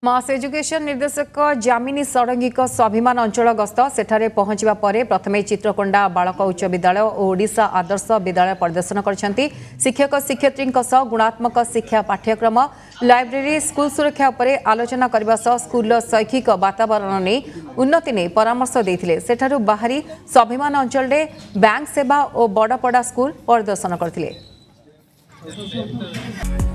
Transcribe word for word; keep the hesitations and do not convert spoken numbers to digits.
मास education निर्देशक जामिनी षडंगी स्वाभिमान अंचल गस्त सेठारे पहुंचवा परे प्रथमे चित्रकोंडा बालक उच्च विद्यालय और ओडिशा आदर्श विद्यालय परिदर्शन करछंती। शिक्षक शिक्षयित्री गुणात्मक शिक्षा पाठ्यक्रम लाइब्रेरी स्कूल सुरक्षा उपरे आलोचना करबा सह स्कूल शैक्षिक वातावरण ने उन्नति ने परामर्श देथिले। सेठारु बाहरी स्वाभिमान अंचल रे बैंक सेवा और बड़पड़ा स्कूल परिदर्शन करथिले।